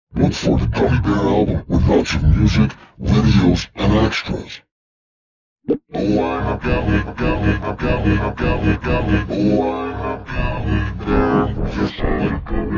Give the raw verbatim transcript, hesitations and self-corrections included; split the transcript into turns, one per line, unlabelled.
Look for the Gummy Bear album with lots of music, videos, and extras. Oh, I'm a gummy, gummy, a gummy, a gummy, gummy. Oh, I'm a gummy bear, just like a gummy.